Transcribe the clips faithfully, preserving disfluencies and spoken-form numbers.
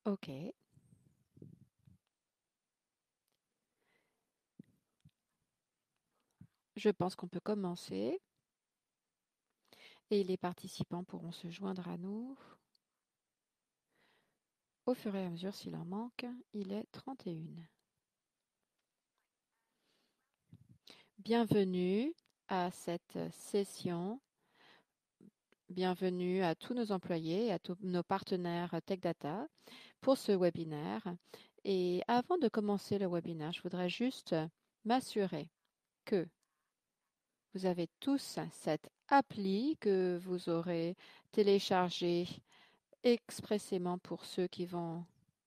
OK. Je pense qu'on peut commencer et les participants pourront se joindre à nous au fur et à mesure s'il en manque. Il est trente et une. Bienvenue à cette session. Bienvenue à tous nos employés et à tous nos partenaires TechData pour ce webinaire. Et avant de commencer le webinaire, je voudrais juste m'assurer que vous avez tous cette appli que vous aurez téléchargée expressément pour ceux qui vont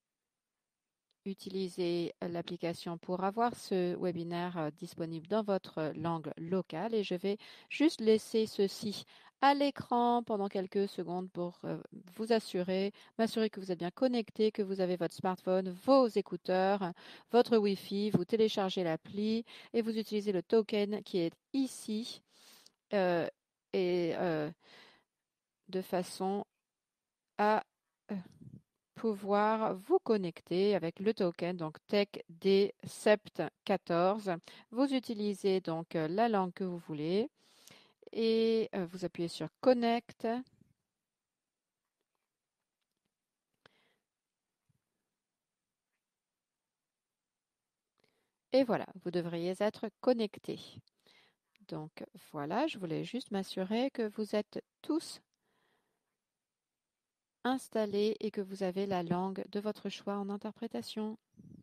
utiliser l'application pour avoir ce webinaire euh, disponible dans votre langue locale. Et je vais juste laisser ceci à l'écran pendant quelques secondes pour euh, vous assurer, m'assurer que vous êtes bien connecté, que vous avez votre smartphone, vos écouteurs, votre Wi-Fi, vous téléchargez l'appli et vous utilisez le token qui est ici euh, et euh, de façon à euh, pouvoir vous connecter avec le token, donc TechD sept quatorze. Vous utilisez donc euh, la langue que vous voulez et euh, vous appuyez sur Connect. Et voilà, vous devriez être connecté. Donc voilà, je voulais juste m'assurer que vous êtes tous installés et que vous avez la langue de votre choix en interprétation.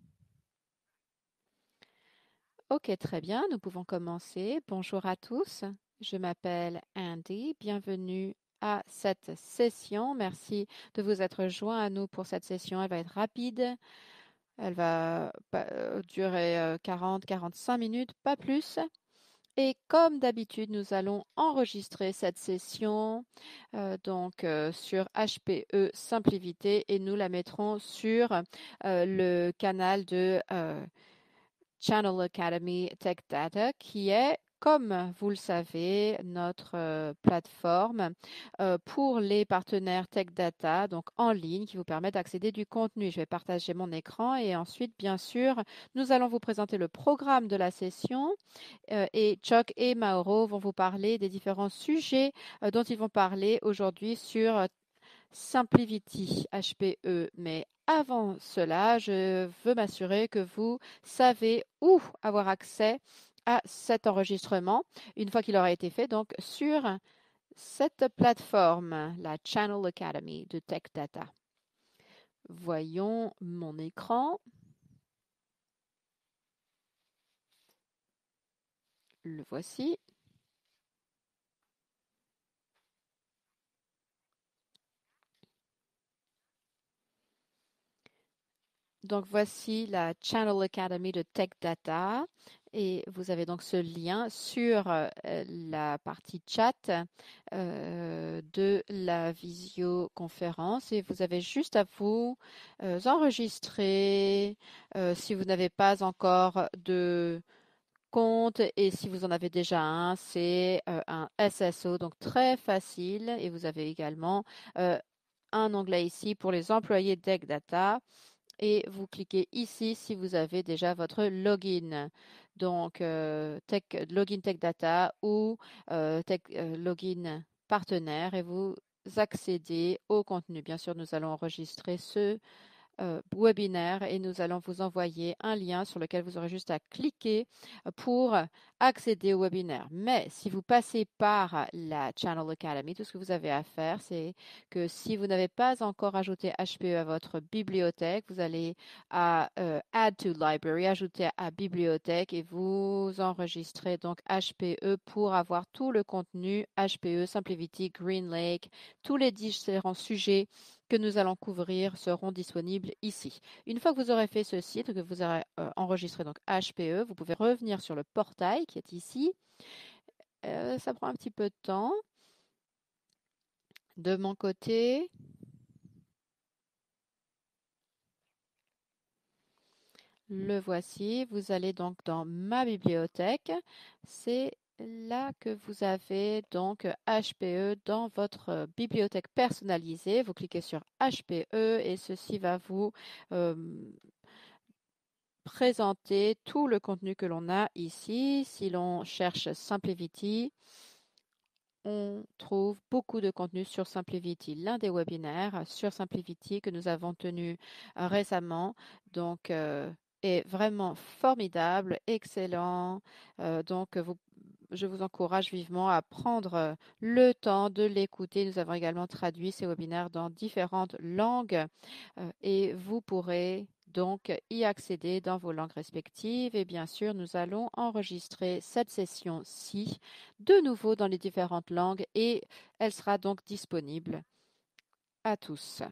Ok, très bien, nous pouvons commencer. Bonjour à tous, je m'appelle Andy, bienvenue à cette session. Merci de vous être joints à nous pour cette session. Elle va être rapide, elle va euh, durer quarante à quarante-cinq minutes, pas plus. Et comme d'habitude, nous allons enregistrer cette session euh, donc euh, sur H P E Simplicité et nous la mettrons sur euh, le canal de euh, Channel Academy Tech Data, qui est, comme vous le savez, notre euh, plateforme euh, pour les partenaires Tech Data, donc en ligne, qui vous permet d'accéder du contenu. Je vais partager mon écran et ensuite, bien sûr, nous allons vous présenter le programme de la session euh, et Chuck et Mauro vont vous parler des différents sujets euh, dont ils vont parler aujourd'hui sur euh, Simplicity H P E. Mais avant cela, je veux m'assurer que vous savez où avoir accès à cet enregistrement une fois qu'il aura été fait, donc sur cette plateforme, la Channel Academy de Tech Data. Voyons mon écran. Le voici. Donc voici la Channel Academy de Tech Data et vous avez donc ce lien sur euh, la partie chat euh, de la visioconférence et vous avez juste à vous euh, enregistrer euh, si vous n'avez pas encore de compte et si vous en avez déjà un, c'est euh, un S S O, donc très facile et vous avez également euh, un onglet ici pour les employés de Tech Data et vous cliquez ici si vous avez déjà votre login. Donc, euh, tech, login Tech Data ou euh, tech, euh, login partenaire et vous accédez au contenu. Bien sûr, nous allons enregistrer ce euh, webinaire et nous allons vous envoyer un lien sur lequel vous aurez juste à cliquer pour accéder au webinaire. Mais si vous passez par la Channel Academy, tout ce que vous avez à faire, c'est que si vous n'avez pas encore ajouté H P E à votre bibliothèque, vous allez à euh, Add to Library, ajouter à bibliothèque et vous enregistrez donc H P E pour avoir tout le contenu H P E, Simplicity, Green Lake, tous les différents sujets que nous allons couvrir seront disponibles ici. Une fois que vous aurez fait ceci, que vous aurez euh, enregistré donc H P E, vous pouvez revenir sur le portail qui est ici. Euh, ça prend un petit peu de temps. De mon côté, le voici. Vous allez donc dans ma bibliothèque. C'est là que vous avez donc H P E dans votre bibliothèque personnalisée. Vous cliquez sur H P E et ceci va vous euh, présenter tout le contenu que l'on a ici. Si l'on cherche SimplyVT, on trouve beaucoup de contenu sur SimplyVT. L'un des webinaires sur SimplyVT que nous avons tenu euh, récemment donc, euh, est vraiment formidable, excellent. Euh, donc, vous, je vous encourage vivement à prendre euh, le temps de l'écouter. Nous avons également traduit ces webinaires dans différentes langues euh, et vous pourrez donc y accéder dans vos langues respectives. Et bien sûr, nous allons enregistrer cette session-ci de nouveau dans les différentes langues et elle sera donc disponible à tous.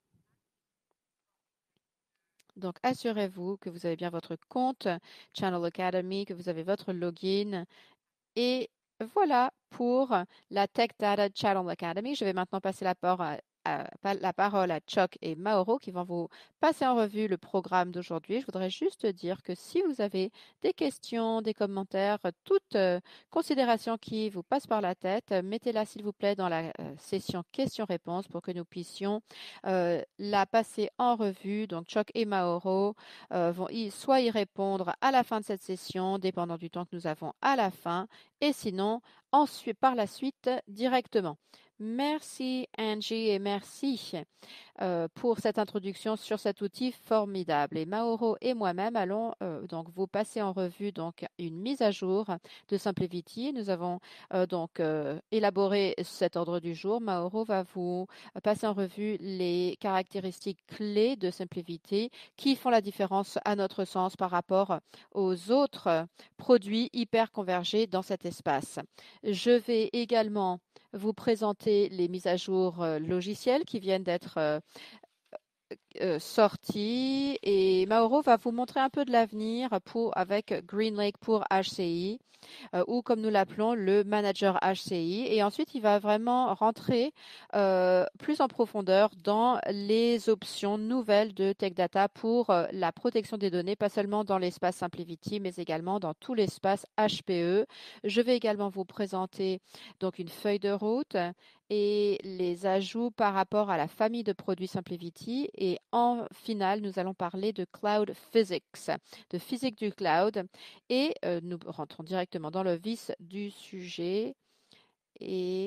Donc, assurez-vous que vous avez bien votre compte Channel Academy, que vous avez votre login. Et voilà pour la Tech Data Channel Academy. Je vais maintenant passer la parole à, à, la parole à Chuck et Mauro qui vont vous passer en revue le programme d'aujourd'hui. Je voudrais juste dire que si vous avez des questions, des commentaires, toute euh, considération qui vous passe par la tête, euh, mettez-la s'il vous plaît dans la euh, session questions-réponses pour que nous puissions euh, la passer en revue. Donc Chuck et Mauro euh, vont y, soit y répondre à la fin de cette session, dépendant du temps que nous avons à la fin, et sinon ensuite par la suite directement. Merci Angie et merci euh, pour cette introduction sur cet outil formidable. Et Mauro et moi-même allons euh, donc vous passer en revue donc une mise à jour de SimplyVT. Nous avons euh, donc euh, élaboré cet ordre du jour. Mauro va vous passer en revue les caractéristiques clés de SimplyVT qui font la différence à notre sens par rapport aux autres produits hyper convergés dans cet espace. Je vais également vous présenter les mises à jour euh, logicielles qui viennent d'être euh, euh, sorties et Mauro va vous montrer un peu de l'avenir pour avec GreenLake pour H C I. Euh, ou comme nous l'appelons le manager H C I. Et ensuite, il va vraiment rentrer euh, plus en profondeur dans les options nouvelles de Tech Data pour euh, la protection des données, pas seulement dans l'espace SimplyVT, mais également dans tout l'espace H P E. Je vais également vous présenter donc une feuille de route et les ajouts par rapport à la famille de produits SimplyVT. Et en finale, nous allons parler de Cloud Physics, de physique du cloud. Et euh, nous rentrons directement dans le vif du sujet. Et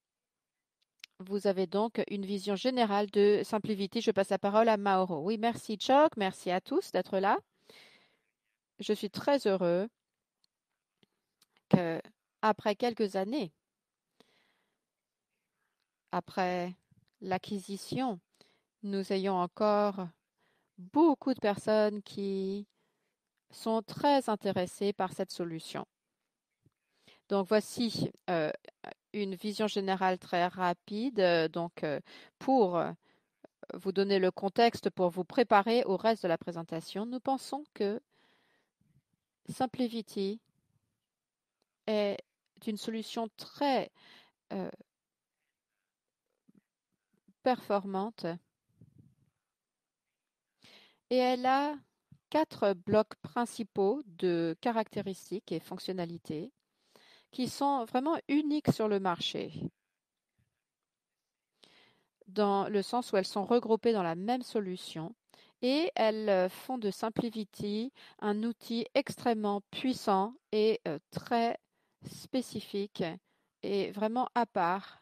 vous avez donc une vision générale de SimplyVT. Je passe la parole à Mauro. Oui, merci Chuck, merci à tous d'être là. Je suis très heureux que, après quelques années, après l'acquisition, nous ayons encore beaucoup de personnes qui sont très intéressées par cette solution. Donc voici euh, une vision générale très rapide. Donc euh, pour vous donner le contexte, pour vous préparer au reste de la présentation, nous pensons que SimplyVT est une solution très euh, performante et elle a quatre blocs principaux de caractéristiques et fonctionnalités qui sont vraiment uniques sur le marché, dans le sens où elles sont regroupées dans la même solution et elles font de SimplyVT un outil extrêmement puissant et euh, très spécifique et vraiment à part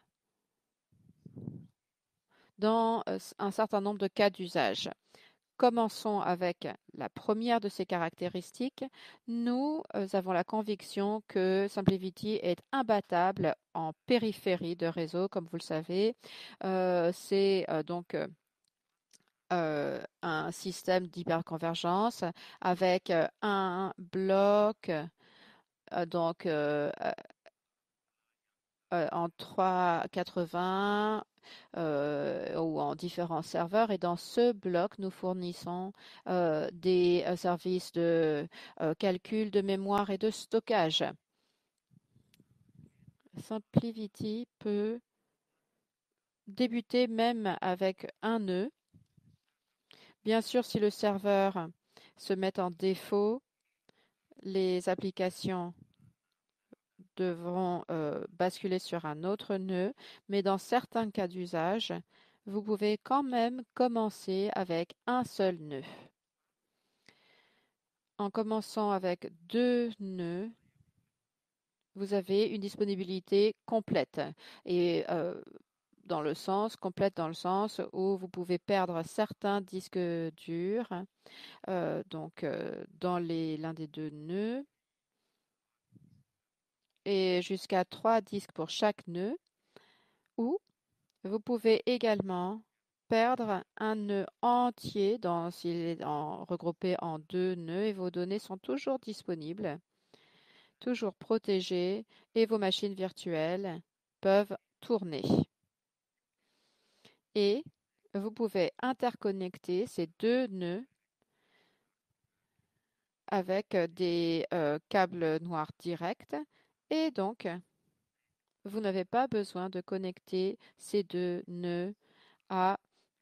dans euh, un certain nombre de cas d'usage. Commençons avec la première de ces caractéristiques. Nous euh, avons la conviction que SimplyVT est imbattable en périphérie de réseau, comme vous le savez. Euh, c'est euh, donc euh, un système d'hyperconvergence avec euh, un bloc euh, donc euh, euh, en trois cent quatre-vingts euh, ou en différents serveurs. Et dans ce bloc, nous fournissons euh, des euh, services de euh, calcul, de mémoire et de stockage. SimplyVT peut débuter même avec un nœud. Bien sûr, si le serveur se met en défaut, les applications devront euh, basculer sur un autre nœud, mais dans certains cas d'usage, vous pouvez quand même commencer avec un seul nœud. En commençant avec deux nœuds, vous avez une disponibilité complète et euh, dans le sens complète dans le sens où vous pouvez perdre certains disques durs euh, donc euh, dans les l'un des deux nœuds et jusqu'à trois disques pour chaque nœud, ou vous pouvez également perdre un nœud entier dans s'il est en, regroupé en deux nœuds et vos données sont toujours disponibles, toujours protégées et vos machines virtuelles peuvent tourner. Et vous pouvez interconnecter ces deux nœuds avec des euh, câbles noirs directs et donc vous n'avez pas besoin de connecter ces deux nœuds à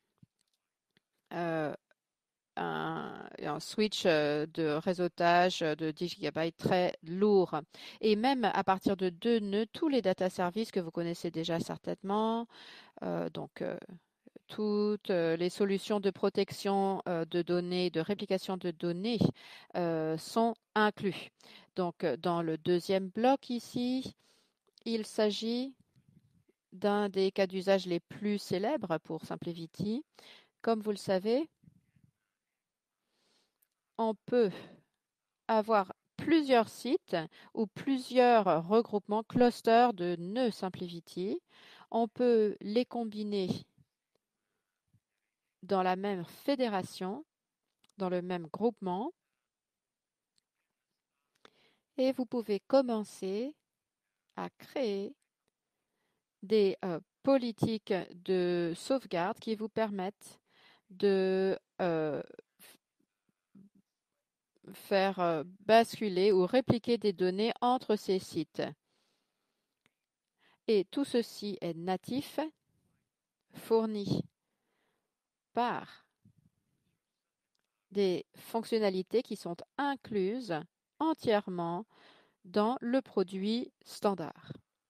euh, un, un switch euh, de réseautage de dix gigabytes très lourd. Et même à partir de deux nœuds, tous les data services que vous connaissez déjà certainement, euh, donc euh, toutes euh, les solutions de protection euh, de données, de réplication de données euh, sont inclus. Donc, euh, dans le deuxième bloc ici, il s'agit d'un des cas d'usage les plus célèbres pour SimpleVT. Comme vous le savez, on peut avoir plusieurs sites ou plusieurs regroupements, clusters de nœuds SimpleVT. On peut les combiner dans la même fédération, dans le même groupement, et vous pouvez commencer à créer des euh, politiques de sauvegarde qui vous permettent de euh, faire euh, basculer ou répliquer des données entre ces sites. Et tout ceci est natif, fourni par des fonctionnalités qui sont incluses entièrement dans le produit standard.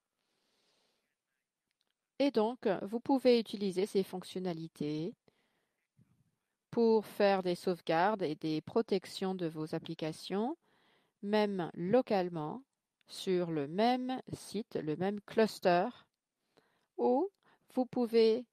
Et donc, vous pouvez utiliser ces fonctionnalités pour faire des sauvegardes et des protections de vos applications, même localement, sur le même site, le même cluster, ou vous pouvez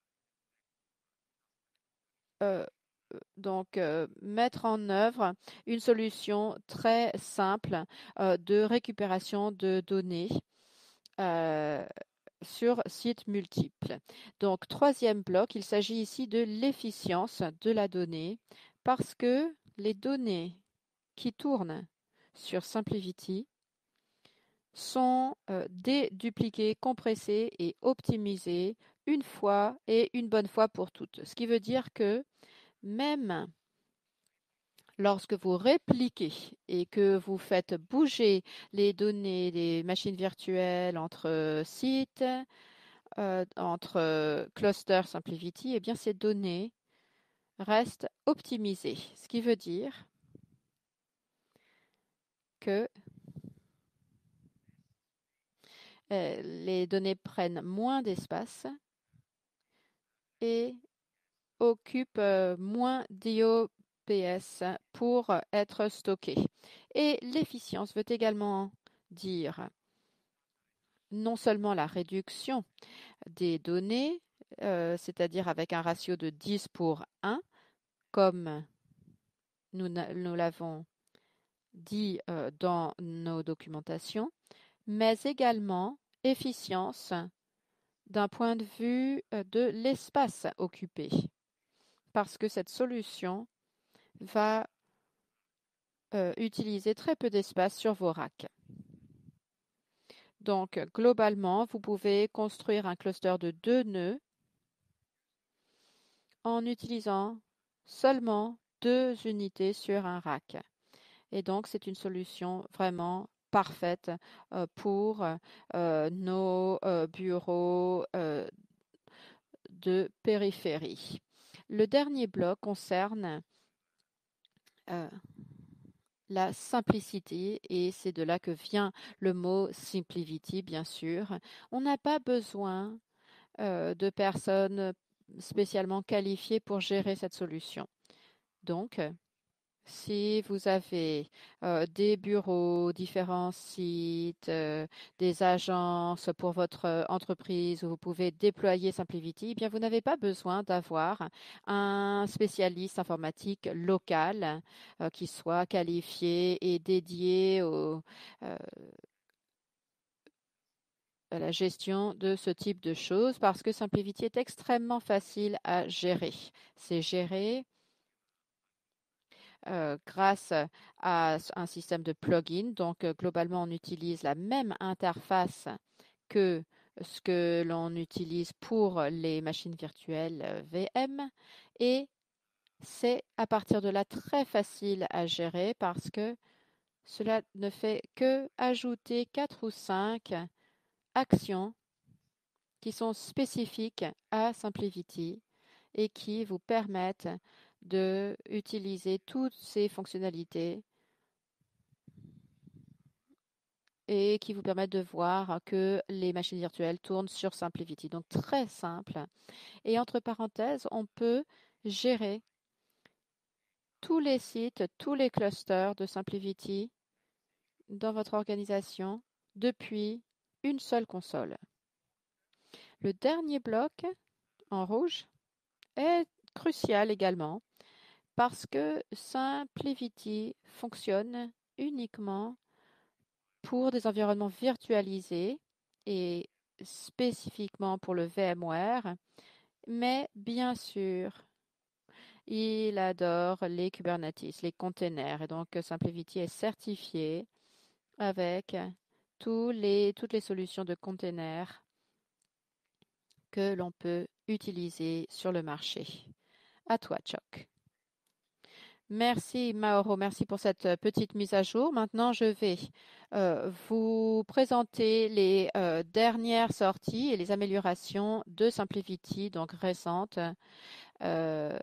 euh, donc euh, mettre en œuvre une solution très simple euh, de récupération de données euh, sur sites multiples. Donc, troisième bloc, il s'agit ici de l'efficience de la donnée parce que les données qui tournent sur SimpleVT sont euh, dédupliquées, compressées et optimisées une fois et une bonne fois pour toutes. Ce qui veut dire que même lorsque vous répliquez et que vous faites bouger les données des machines virtuelles entre sites, euh, entre euh, clusters SimpleVT, eh bien ces données restent optimisées. Ce qui veut dire que euh, les données prennent moins d'espace et occupent euh, moins d'I O P S pour être stockées. Et l'efficience veut également dire non seulement la réduction des données, euh, c'est-à-dire avec un ratio de dix pour un, comme nous, nous l'avons dit euh, dans nos documentations, mais également efficience d'un point de vue euh, de l'espace occupé, parce que cette solution va euh, utiliser très peu d'espace sur vos racks. Donc, globalement, vous pouvez construire un cluster de deux nœuds en utilisant seulement deux unités sur un rack. Et donc, c'est une solution vraiment parfaite euh, pour euh, nos euh, bureaux euh, de périphérie. Le dernier bloc concerne euh, la simplicité, et c'est de là que vient le mot SimpliVity, bien sûr. On n'a pas besoin euh, de personnes spécialement qualifiées pour gérer cette solution. Donc, si vous avez euh, des bureaux, différents sites, euh, des agences pour votre euh, entreprise où vous pouvez déployer SimpliVity, eh bien vous n'avez pas besoin d'avoir un spécialiste informatique local euh, qui soit qualifié et dédié au, euh, à la gestion de ce type de choses parce que SimpliVity est extrêmement facile à gérer. C'est géré euh, grâce à un système de plugin. Donc, euh, globalement, on utilise la même interface que ce que l'on utilise pour les machines virtuelles euh, V M. Et c'est à partir de là très facile à gérer parce que cela ne fait que ajouter quatre ou cinq actions qui sont spécifiques à SimpliVity et qui vous permettent de utiliser toutes ces fonctionnalités et qui vous permettent de voir que les machines virtuelles tournent sur SimpliVity. Donc très simple. Et entre parenthèses, on peut gérer tous les sites, tous les clusters de SimpliVity dans votre organisation depuis une seule console. Le dernier bloc en rouge est crucial également parce que SimpliVity fonctionne uniquement pour des environnements virtualisés et spécifiquement pour le VMware, mais bien sûr, il adore les Kubernetes, les containers, et donc SimpliVity est certifié avec tous les, toutes les solutions de containers que l'on peut utiliser sur le marché. À toi, Chuck. Merci Mauro, merci pour cette euh, petite mise à jour. Maintenant, je vais euh, vous présenter les euh, dernières sorties et les améliorations de SimpliVity, donc récentes. Euh,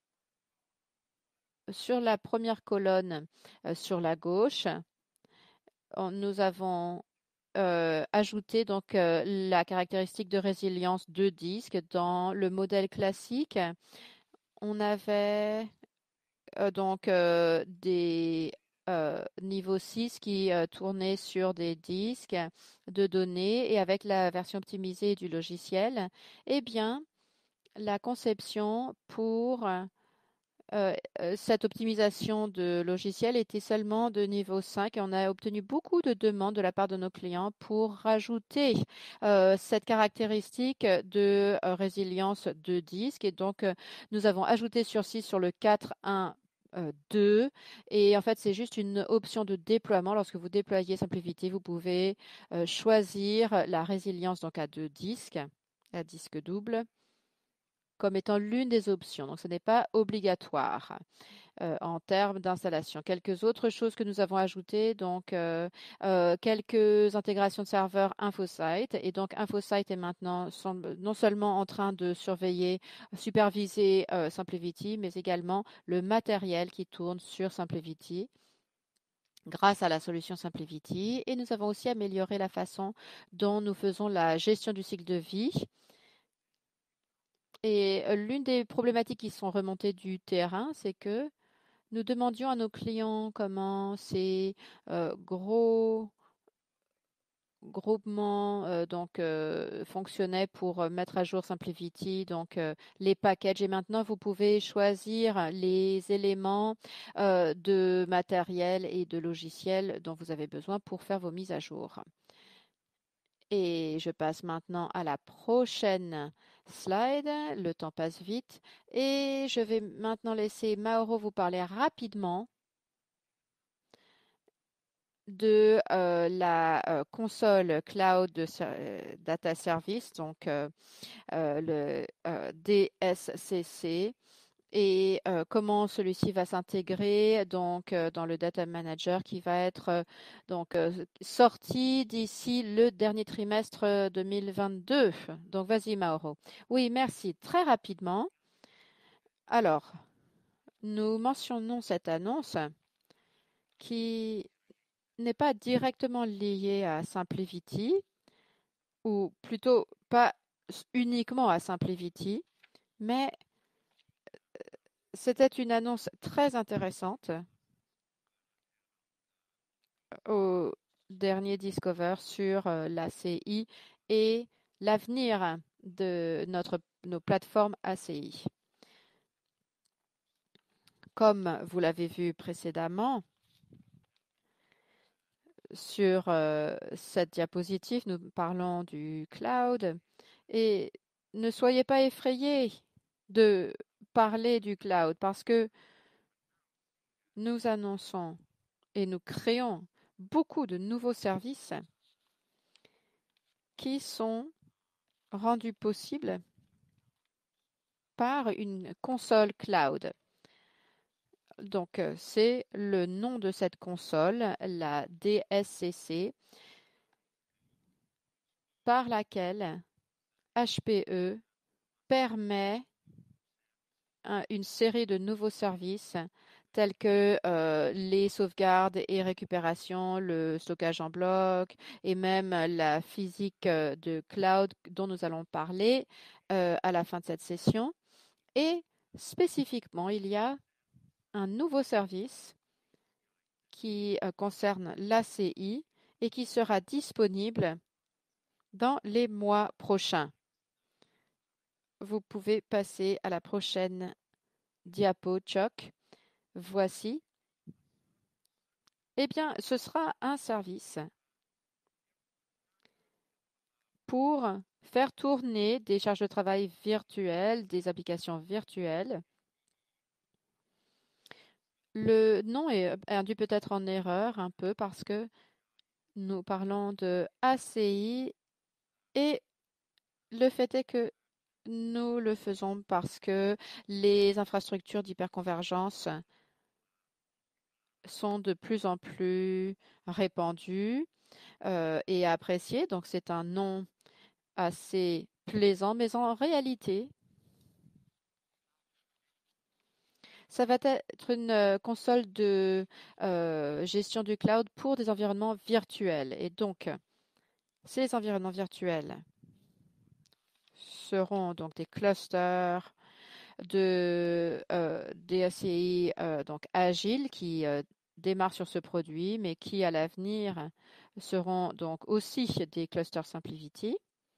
sur la première colonne, euh, sur la gauche, on- nous avons euh, ajouté donc euh, la caractéristique de résilience de disque dans le modèle classique. On avait euh, donc euh, des euh, niveaux six qui euh, tournaient sur des disques de données, et avec la version optimisée du logiciel, eh bien, la conception pour euh, euh, cette optimisation de logiciel était seulement de niveau cinq, et on a obtenu beaucoup de demandes de la part de nos clients pour rajouter euh, cette caractéristique de euh, résilience de disque. Et donc, euh, nous avons ajouté sur six sur le quatre point un euh, deux, et en fait c'est juste une option de déploiement. Lorsque vous déployez SimpliVity, vous pouvez euh, choisir la résilience donc à deux disques, à disque double, comme étant l'une des options. Donc ce n'est pas obligatoire euh, en termes d'installation. Quelques autres choses que nous avons ajoutées, donc euh, euh, quelques intégrations de serveurs InfoSight. Et donc InfoSight est maintenant non seulement en train de surveiller, superviser euh, SimpliVity, mais également le matériel qui tourne sur SimpliVity grâce à la solution SimpliVity. Et nous avons aussi amélioré la façon dont nous faisons la gestion du cycle de vie. Et euh, l'une des problématiques qui sont remontées du terrain, c'est que nous demandions à nos clients comment ces euh, gros groupements euh, donc euh, fonctionnaient pour euh, mettre à jour SimpliVity, donc euh, les packages. Et maintenant, vous pouvez choisir les éléments euh, de matériel et de logiciel dont vous avez besoin pour faire vos mises à jour. Et je passe maintenant à la prochaine slide. Le temps passe vite. Et je vais maintenant laisser Mauro vous parler rapidement de euh, la euh, console Cloud de ser- euh, Data Service, donc euh, euh, le euh, D S C C, et euh, comment celui-ci va s'intégrer donc euh, dans le Data Manager qui va être euh, donc euh, sorti d'ici le dernier trimestre euh, deux mille vingt-deux. Donc vas-y Mauro. Oui, merci. Très rapidement. Alors, nous mentionnons cette annonce qui n'est pas directement lié à SimplyVT, ou plutôt pas uniquement à SimplyVT, mais c'était une annonce très intéressante au dernier Discover sur euh, l'A C I et l'avenir de notre, nos plateformes A C I. Comme vous l'avez vu précédemment, sur euh, cette diapositive, nous parlons du cloud et ne soyez pas effrayés de parler du cloud parce que nous annonçons et nous créons beaucoup de nouveaux services qui sont rendus possibles par une console cloud. Donc, euh, c'est le nom de cette console, la D S C C, par laquelle H P E permet un- une série de nouveaux services tels que euh, les sauvegardes et récupération, le stockage en bloc et même la physique euh, de cloud dont nous allons parler euh, à la fin de cette session. Et spécifiquement, il y a un nouveau service qui euh, concerne l'A C I et qui sera disponible dans les mois prochains. Vous pouvez passer à la prochaine diapo, Chuck. Voici. Eh bien, ce sera un service pour faire tourner des charges de travail virtuelles, des applications virtuelles. Le nom est induit peut-être en erreur un peu parce que nous parlons de A C I et le fait est que nous le faisons parce que les infrastructures d'hyperconvergence sont de plus en plus répandues euh, et appréciées. Donc, c'est un nom assez plaisant, mais en réalité, ça va être une euh, console de euh, gestion du cloud pour des environnements virtuels. Et donc, ces environnements virtuels seront donc des clusters de euh, D A C I euh, donc agiles qui euh, démarrent sur ce produit, mais qui à l'avenir seront donc aussi des clusters SimplyVT.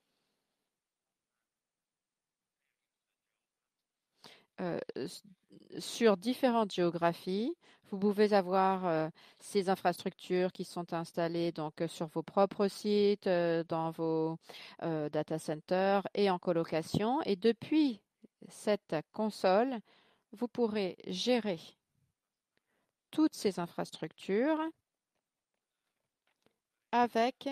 Euh, sur différentes géographies. Vous pouvez avoir euh, ces infrastructures qui sont installées donc euh, sur vos propres sites, euh, dans vos euh, data centers et en colocation. Et depuis cette console, vous pourrez gérer toutes ces infrastructures avec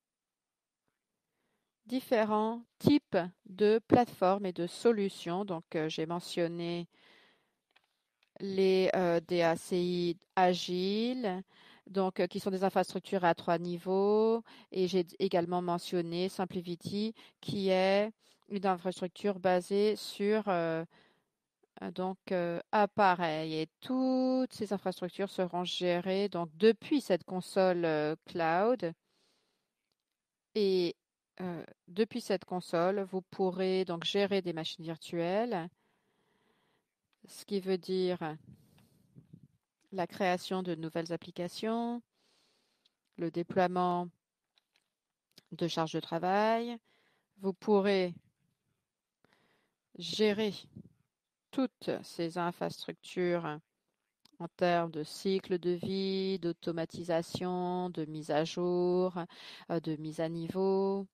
différents types de plateformes et de solutions. Donc, euh, j'ai mentionné les euh, D A C I agiles, donc euh, qui sont des infrastructures à trois niveaux. Et j'ai également mentionné SimplyVT, qui est une infrastructure basée sur euh, euh, donc euh, appareil. Et toutes ces infrastructures seront gérées donc depuis cette console euh, cloud. Et euh, depuis cette console, vous pourrez donc gérer des machines virtuelles, ce qui veut dire la création de nouvelles applications, le déploiement de charges de travail. Vous pourrez gérer toutes ces infrastructures en termes de cycle de vie, d'automatisation, de mise à jour, euh, de mise à niveau,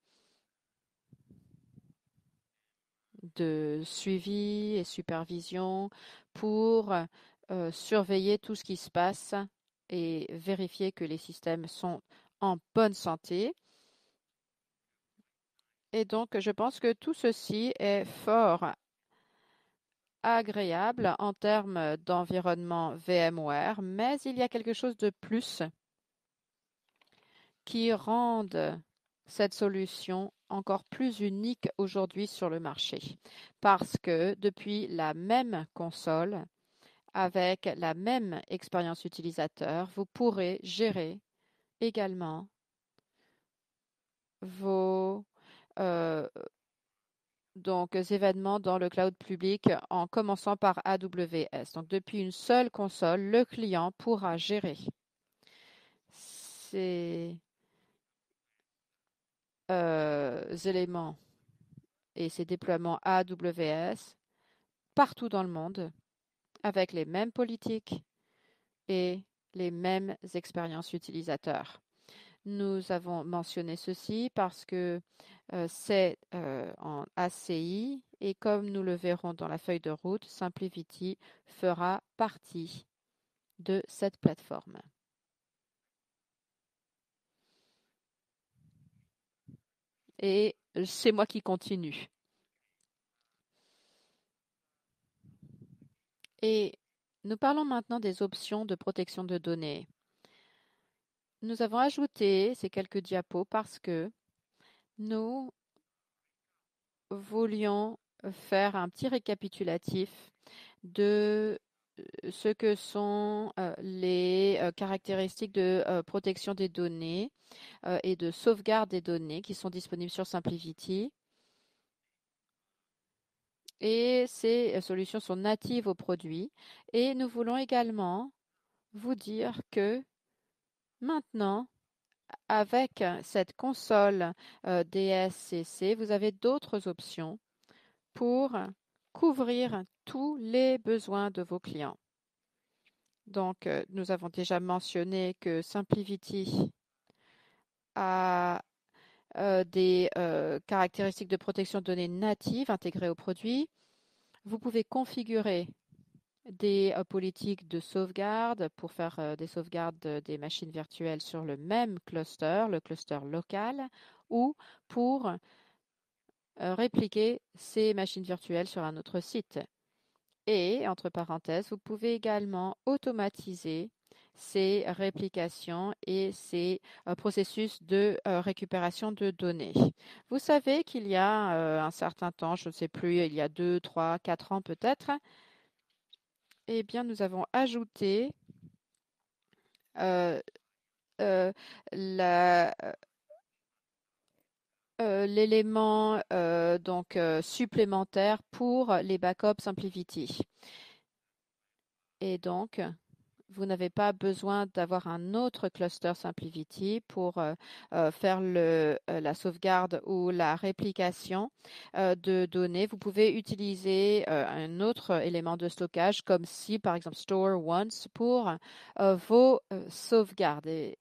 de suivi et supervision pour euh, surveiller tout ce qui se passe et vérifier que les systèmes sont en bonne santé. Et donc, je pense que tout ceci est fort agréable en termes d'environnement VMware, mais il y a quelque chose de plus qui rend cette solution encore plus unique aujourd'hui sur le marché. Parce que depuis la même console, avec la même expérience utilisateur, vous pourrez gérer également vos euh, donc, événements dans le cloud public en commençant par A W S. Donc, depuis une seule console, le client pourra gérer ces euh, éléments et ces déploiements A W S partout dans le monde avec les mêmes politiques et les mêmes expériences utilisateurs. Nous avons mentionné ceci parce que euh, c'est euh, en A C I et comme nous le verrons dans la feuille de route, SimpliVity fera partie de cette plateforme. Et c'est moi qui continue. Et nous parlons maintenant des options de protection de données. Nous avons ajouté ces quelques diapos parce que nous voulions faire un petit récapitulatif de ce que sont euh, les euh, caractéristiques de euh, protection des données euh, et de sauvegarde des données qui sont disponibles sur SimpliVity. Et ces euh, solutions sont natives au produit. Et nous voulons également vous dire que maintenant, avec cette console euh, D S C C, vous avez d'autres options pour couvrir tous les besoins de vos clients. Donc, euh, nous avons déjà mentionné que SimpliVity a euh, des euh, caractéristiques de protection de données natives intégrées au produit. Vous pouvez configurer des euh, politiques de sauvegarde pour faire euh, des sauvegardes de- des machines virtuelles sur le même cluster, le cluster local, ou pour euh, répliquer ces machines virtuelles sur un autre site. Et, entre parenthèses, vous pouvez également automatiser ces réplications et ces euh, processus de euh, récupération de données. Vous savez qu'il y a euh, un certain temps, je ne sais plus, il y a deux, trois, quatre ans peut-être, eh bien, nous avons ajouté euh, euh, la- euh, l'élément euh, donc euh, supplémentaire pour les backups SimpliVity. Et donc, vous n'avez pas besoin d'avoir un autre cluster SimpliVity pour euh, euh, faire le, euh, la sauvegarde ou la réplication euh, de données. Vous pouvez utiliser euh, un autre élément de stockage comme si, par exemple, Store Once pour euh, vos euh, sauvegardes. Et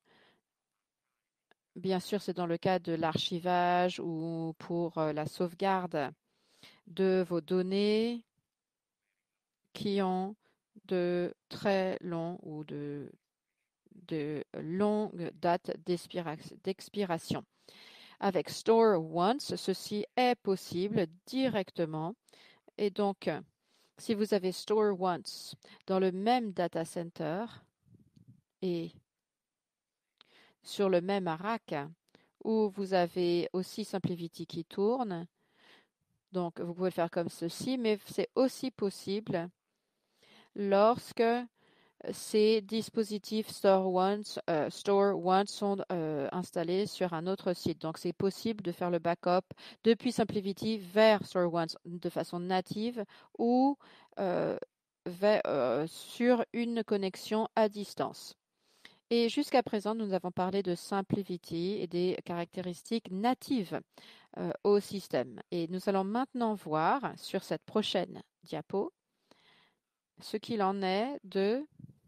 bien sûr, c'est dans le cas de l'archivage ou pour euh, la sauvegarde de vos données qui ont de très longs ou de de longue date d'expiration. Avec Store Once, ceci est possible directement. Et donc, si vous avez Store Once dans le même data center et sur le même rack, où vous avez aussi SimpliVity qui tourne, donc vous pouvez le faire comme ceci, mais c'est aussi possible lorsque ces dispositifs Store Once, euh, Store Once sont euh, installés sur un autre site. Donc, c'est possible de faire le backup depuis SimpliVity vers Store Once de façon native ou euh, vers, euh, sur une connexion à distance. Et jusqu'à présent, nous avons parlé de SimpliVity et des caractéristiques natives euh, au système. Et nous allons maintenant voir sur cette prochaine diapo ce qu'il en est de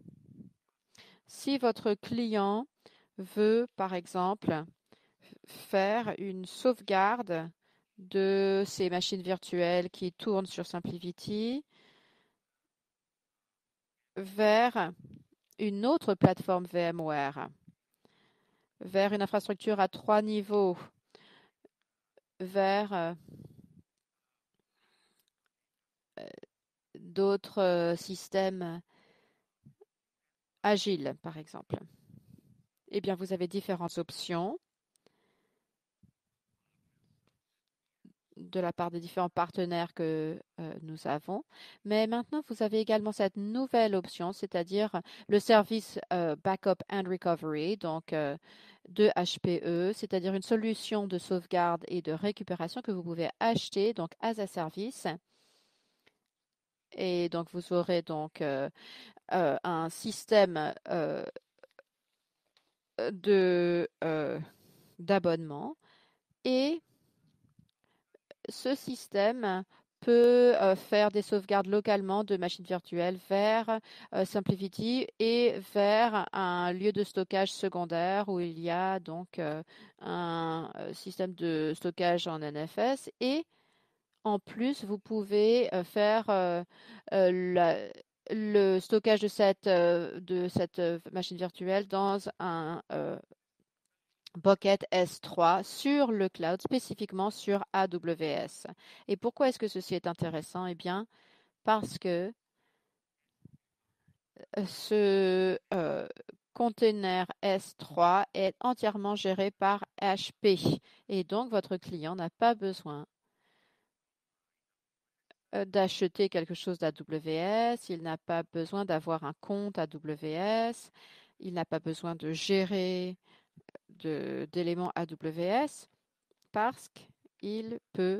si votre client veut, par exemple, faire une sauvegarde de ces machines virtuelles qui tournent sur SimpliVity vers une autre plateforme VMware, vers une infrastructure à trois niveaux, vers euh, d'autres euh, systèmes agiles, par exemple. Eh bien, vous avez différentes options de la part des différents partenaires que euh, nous avons. Mais maintenant, vous avez également cette nouvelle option, c'est-à-dire le service euh, Backup and Recovery, donc euh, de H P E, c'est-à-dire une solution de sauvegarde et de récupération que vous pouvez acheter donc as a service. Et donc, vous aurez donc euh, euh, un système euh, de euh, d'abonnement et ce système peut euh, faire des sauvegardes localement de machines virtuelles vers euh, SimpliVity et vers un lieu de stockage secondaire où il y a donc euh, un euh, système de stockage en N F S et en plus vous pouvez euh, faire euh, euh, la- le stockage de cette, euh, de cette euh, machine virtuelle dans un euh, Bucket S trois sur le cloud, spécifiquement sur A W S. Et pourquoi est-ce que ceci est intéressant? Eh bien, parce que euh, ce euh, container S trois est entièrement géré par H P. Et donc, votre client n'a pas besoin euh, d'acheter quelque chose d'A W S, il n'a pas besoin d'avoir un compte A W S, il n'a pas besoin de gérer de- d'éléments A W S parce qu'il peut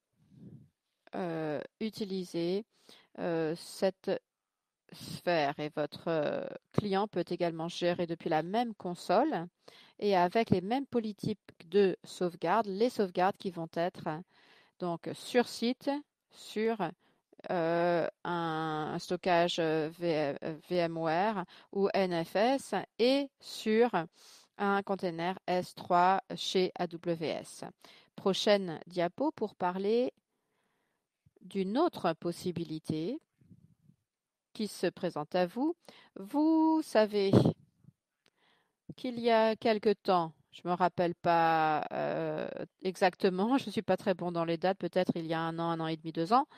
euh, utiliser euh, cette sphère et votre euh, client peut également gérer depuis la même console et avec les mêmes politiques de sauvegarde, les sauvegardes qui vont être donc sur site, sur euh, un, un stockage euh, V- euh, VMware ou N F S et sur un container S trois chez A W S. Prochaine diapo pour parler d'une autre possibilité qui se présente à vous. Vous savez qu'il y a quelque temps, je ne me rappelle pas euh, exactement, je ne suis pas très bon dans les dates, peut-être il y a un an, un an et demi, deux ans,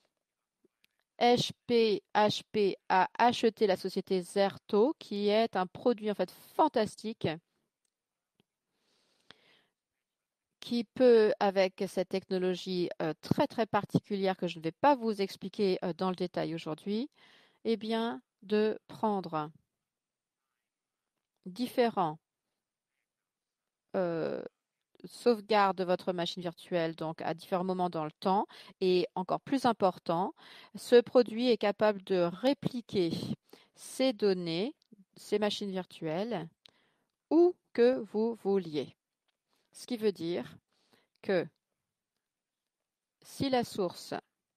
H P, H P a acheté la société Zerto, qui est un produit en fait fantastique, qui peut, avec cette technologie euh, très très particulière que je ne vais pas vous expliquer euh, dans le détail aujourd'hui, eh bien, de prendre différents euh, sauvegarde votre machine virtuelle donc à différents moments dans le temps et encore plus important, ce produit est capable de répliquer ces données, ces machines virtuelles, où que vous vouliez. Ce qui veut dire que si la source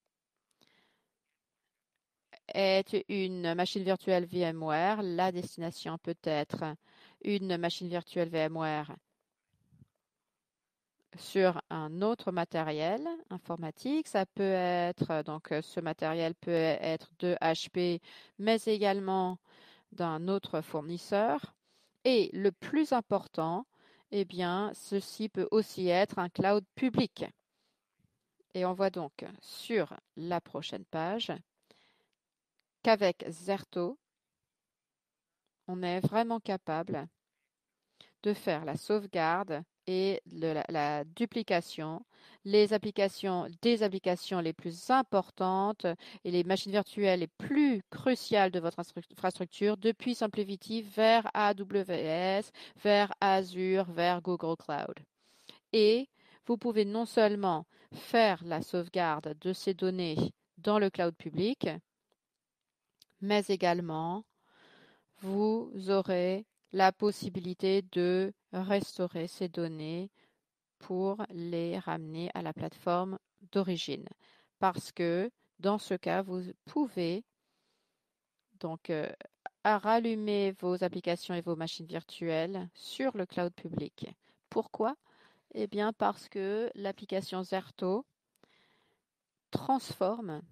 est une machine virtuelle VMware, la destination peut être une machine virtuelle VMware sur un autre matériel informatique. Ça peut être, donc euh, ce matériel peut être de H P, mais également d'un autre fournisseur. Et le plus important, eh bien, ceci peut aussi être un cloud public. Et on voit donc sur la prochaine page qu'avec Zerto, on est vraiment capable de faire la sauvegarde et le, la, la duplication, les applications, des applications les plus importantes et les machines virtuelles les plus cruciales de votre infrastructure depuis SimpliVity vers A W S, vers Azure, vers Google Cloud. Et vous pouvez non seulement faire la sauvegarde de ces données dans le cloud public, mais également vous aurez la possibilité de restaurer ces données pour les ramener à la plateforme d'origine. Parce que dans ce cas, vous pouvez donc euh, rallumer vos applications et vos machines virtuelles sur le cloud public. Pourquoi? Eh bien parce que l'application Zerto transforme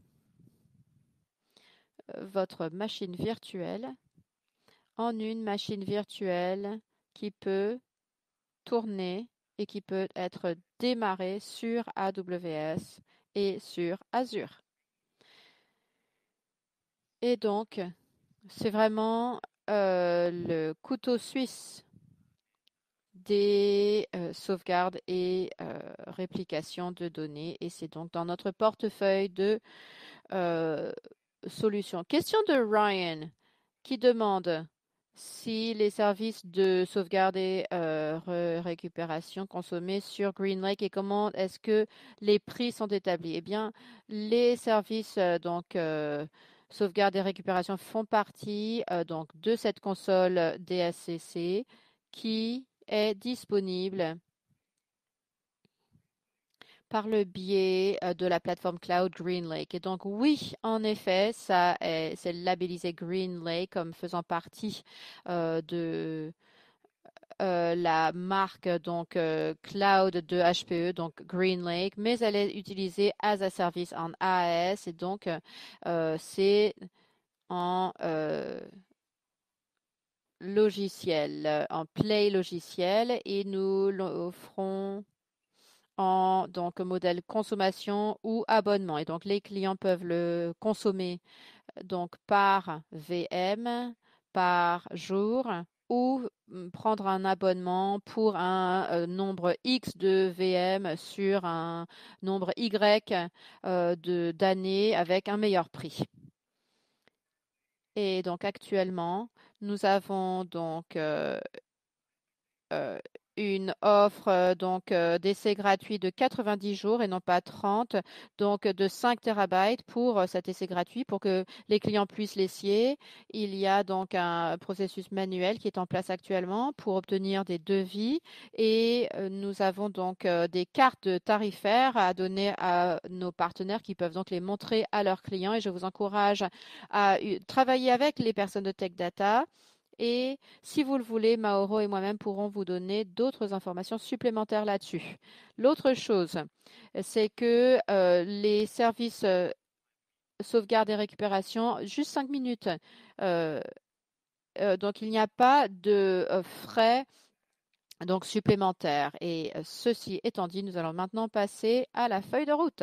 euh, votre machine virtuelle en une machine virtuelle qui peut tourner et qui peut être démarrée sur A W S et sur Azure. Et donc, c'est vraiment euh, le couteau suisse des euh, sauvegardes et euh, réplications de données. Et c'est donc dans notre portefeuille de euh, solutions. Question de Ryan qui demande si les services de sauvegarde et euh, ré- récupération consommés sur GreenLake et comment est-ce que les prix sont établis? Eh bien, les services euh, donc euh, sauvegarde et récupération font partie euh, donc de cette console D S C C qui est disponible par le biais euh, de la plateforme cloud GreenLake. Et donc oui, en effet, ça est, c'est labellisé GreenLake comme faisant partie euh, de euh, la marque donc euh, cloud de H P E, donc GreenLake, mais elle est utilisée as a service en A A S et donc euh, c'est en euh, logiciel, euh, en Play logiciel et nous l'offrons en donc modèle consommation ou abonnement. Et donc les clients peuvent le consommer donc par V M, par jour ou mm, prendre un abonnement pour un euh, nombre X de V M sur un nombre Y euh, de d'années avec un meilleur prix. Et donc actuellement, nous avons donc euh, euh, une offre euh, donc euh, d'essai gratuit de quatre-vingt-dix jours et non pas trente, donc de cinq térabytes pour euh, cet essai gratuit pour que les clients puissent l'essayer. Il y a donc un processus manuel qui est en place actuellement pour obtenir des devis et euh, nous avons donc euh, des cartes tarifaires à donner à nos partenaires qui peuvent donc les montrer à leurs clients et je vous encourage à euh, travailler avec les personnes de Tech Data. Et si vous le voulez, Mauro et moi-même pourrons vous donner d'autres informations supplémentaires là-dessus. L'autre chose, c'est que euh, les services euh, sauvegarde et récupération, juste cinq minutes. Euh, euh, donc, il n'y a pas de euh, frais donc, supplémentaires. Et euh, ceci étant dit, nous allons maintenant passer à la feuille de route.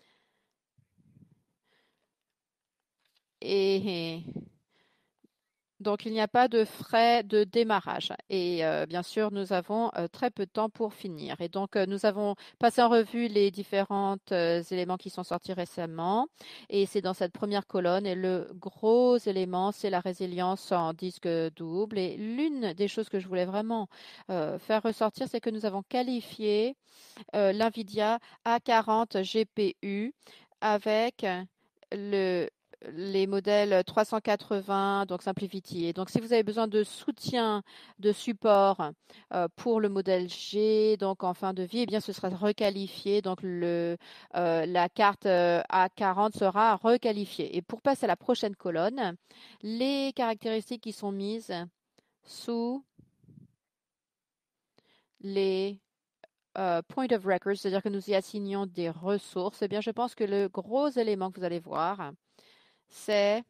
Et donc, il n'y a pas de frais de démarrage. Et euh, bien sûr, nous avons euh, très peu de temps pour finir. Et donc, euh, nous avons passé en revue les différents euh, éléments qui sont sortis récemment. Et c'est dans cette première colonne. Et le gros élément, c'est la résilience en disque double. Et l'une des choses que je voulais vraiment euh, faire ressortir, c'est que nous avons qualifié euh, l'NVIDIA A quarante G P U avec le les modèles trois cent quatre-vingts, donc Simplicity. Et donc, si vous avez besoin de soutien, de support euh, pour le modèle G, donc en fin de vie, eh bien, ce sera requalifié. Donc, le, euh, la carte euh, A quarante sera requalifiée. Et pour passer à la prochaine colonne, les caractéristiques qui sont mises sous les euh, point of record, c'est-à-dire que nous y assignons des ressources, eh bien, je pense que le gros élément que vous allez voir, c'est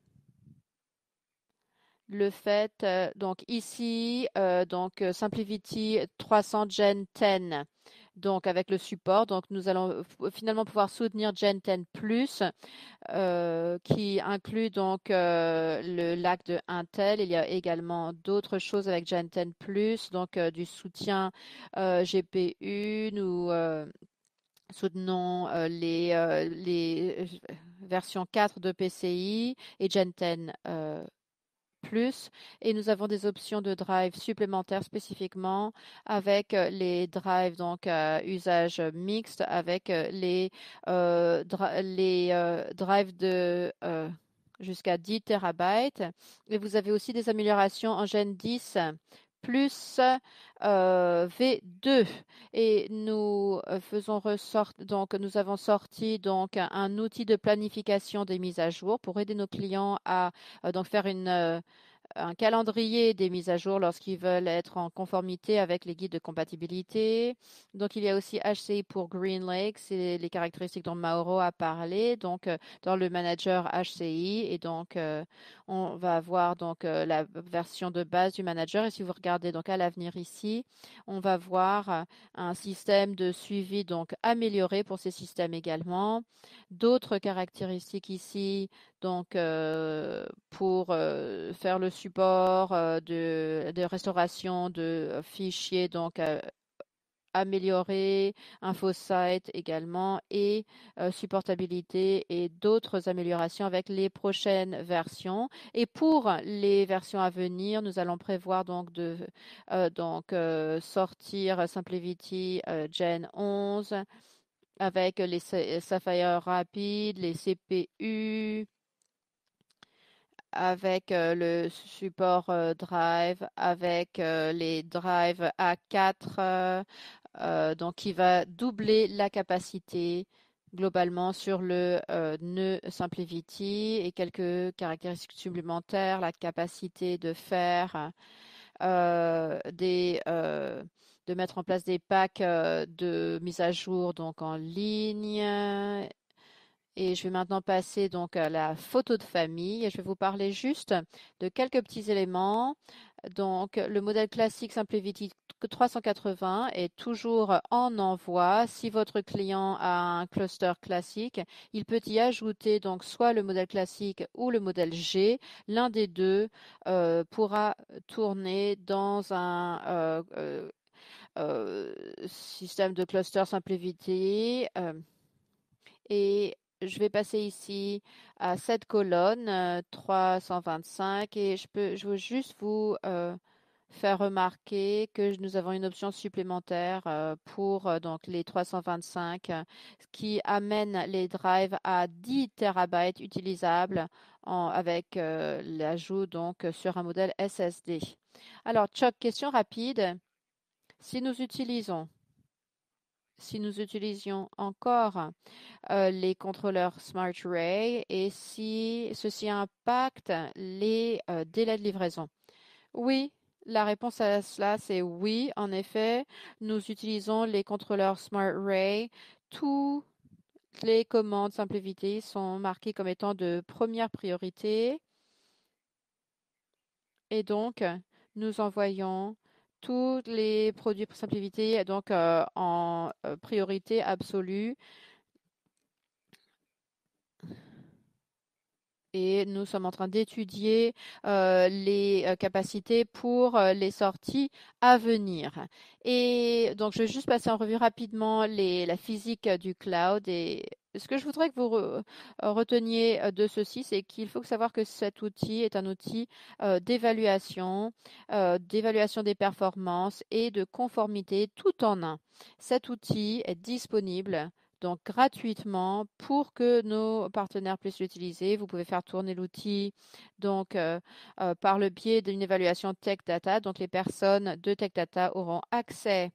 le fait, euh, donc ici, euh, donc euh, Simplicity trois cents Gen dix, donc avec le support, donc nous allons f- finalement pouvoir soutenir Gen dix Plus, euh, qui inclut donc euh, le lac de Intel. Il y a également d'autres choses avec Gen dix Plus, donc euh, du soutien euh, G P U, nous euh, soutenons euh, les, euh, les euh, versions quatre de P C I et Gen dix euh, plus et nous avons des options de drive supplémentaires spécifiquement avec euh, les drives donc à usage mixte avec euh, les, euh, dra- les euh, drives de euh, jusqu'à dix térabytes et vous avez aussi des améliorations en Gen dix plus euh, V deux et nous euh, faisons ressortir donc nous avons sorti donc un, un outil de planification des mises à jour pour aider nos clients à euh, donc faire une euh, un calendrier des mises à jour lorsqu'ils veulent être en conformité avec les guides de compatibilité. Donc, il y a aussi H C I pour GreenLake, c'est les caractéristiques dont Mauro a parlé, donc euh, dans le manager H C I. Et donc, euh, on va avoir donc euh, la version de base du manager. Et si vous regardez donc à l'avenir ici, on va voir euh, un système de suivi donc amélioré pour ces systèmes également. D'autres caractéristiques ici, donc euh, pour euh, faire le support euh, de, de restauration de fichiers donc euh, amélioré, InfoSight également et euh, supportabilité et d'autres améliorations avec les prochaines versions. Et pour les versions à venir, nous allons prévoir donc de euh, donc euh, sortir SimpleVity euh, Gen onze avec les Sapphire rapides, les C P U, avec euh, le support euh, Drive, avec euh, les Drive A quatre, euh, euh, donc qui va doubler la capacité globalement sur le euh, nœud SimpleVity et quelques caractéristiques supplémentaires, la capacité de faire euh, des euh, de mettre en place des packs euh, de mise à jour donc en ligne. Et je vais maintenant passer donc à la photo de famille et je vais vous parler juste de quelques petits éléments. Donc, le modèle classique SimpleVity trois cent quatre-vingts est toujours en envoi. Si votre client a un cluster classique, il peut y ajouter donc soit le modèle classique ou le modèle G. L'un des deux euh, pourra tourner dans un euh, euh, euh, système de cluster SimpleVity. Euh, et je vais passer ici à cette colonne euh, trois cent vingt-cinq et je peux, je veux juste vous euh, faire remarquer que nous avons une option supplémentaire euh, pour euh, donc les trois cent vingt-cinq euh, qui amène les drives à dix terabytes utilisables en- avec euh, l'ajout donc sur un modèle S S D. Alors, Chuck, question rapide. Si nous utilisons, si nous utilisions encore euh, les contrôleurs Smart Array et si ceci impacte les euh, délais de livraison. Oui, la réponse à cela, c'est oui. En effet, nous utilisons les contrôleurs Smart Array. Toutes les commandes SimpleVity sont marquées comme étant de première priorité et donc nous envoyons tous les produits pour SimpleVity donc euh, en euh, priorité absolue. Et nous sommes en train d'étudier euh, les euh, capacités pour euh, les sorties à venir. Et donc, je vais juste passer en revue rapidement les, la physique euh, du cloud. Et ce que je voudrais que vous re- euh, reteniez euh, de ceci, c'est qu'il faut savoir que cet outil est un outil euh, d'évaluation, euh, d'évaluation des performances et de conformité tout en un. Cet outil est disponible donc gratuitement pour que nos partenaires puissent l'utiliser. Vous pouvez faire tourner l'outil donc euh, euh, par le biais d'une évaluation Tech Data. Donc les personnes de Tech Data auront accès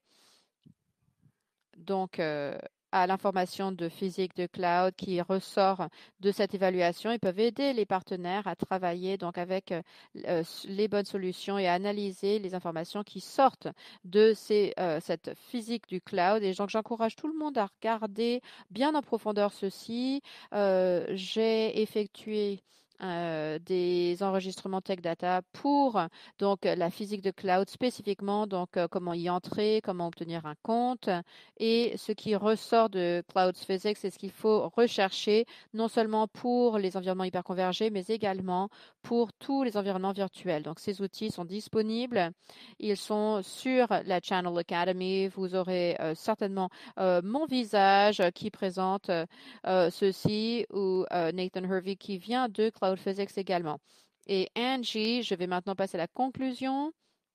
donc euh, à l'information de physique de cloud qui ressort de cette évaluation. Ils peuvent aider les partenaires à travailler donc avec euh, euh, les bonnes solutions et à analyser les informations qui sortent de ces, euh, cette physique du cloud. Et donc j'encourage tout le monde à regarder bien en profondeur ceci. Euh, j'ai effectué euh, des enregistrements Tech Data pour donc la physique de cloud spécifiquement, donc euh, comment y entrer, comment obtenir un compte. Et ce qui ressort de Cloud Physics, c'est ce qu'il faut rechercher, non seulement pour les environnements hyperconvergés, mais également pour tous les environnements virtuels. Donc, ces outils sont disponibles. Ils sont sur la Channel Academy. Vous aurez euh, certainement euh, mon visage qui présente euh, ceci ou euh, Nathan Hervey qui vient de Cloud Physics également. Et Angie, je vais maintenant passer à la conclusion.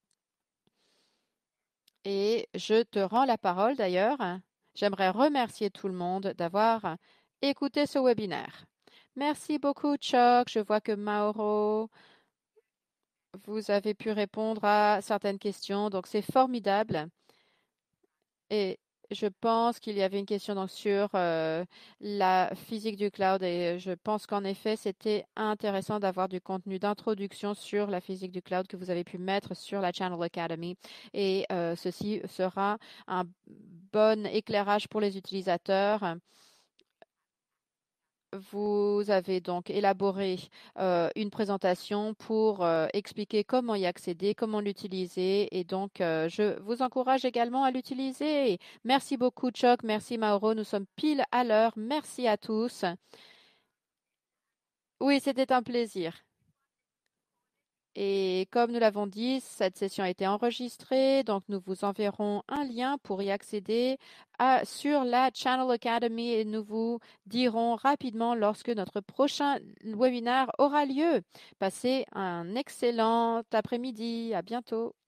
Et je te rends la parole d'ailleurs. J'aimerais remercier tout le monde d'avoir écouté ce webinaire. Merci beaucoup, Chuck. Je vois que Mauro, vous avez pu répondre à certaines questions, donc c'est formidable. Et je pense qu'il y avait une question donc sur euh, la physique du cloud et je pense qu'en effet, c'était intéressant d'avoir du contenu d'introduction sur la physique du cloud que vous avez pu mettre sur la Channel Academy. Et euh, ceci sera un bon éclairage pour les utilisateurs Vous avez donc élaboré euh, une présentation pour euh, expliquer comment y accéder, comment l'utiliser et donc euh, je vous encourage également à l'utiliser. Merci beaucoup Chuck, merci Mauro, nous sommes pile à l'heure. Merci à tous. Oui, c'était un plaisir. Et comme nous l'avons dit, cette session a été enregistrée, donc nous vous enverrons un lien pour y accéder à- sur la Channel Academy et nous vous dirons rapidement lorsque notre prochain webinaire aura lieu. Passez un excellent après-midi. À bientôt.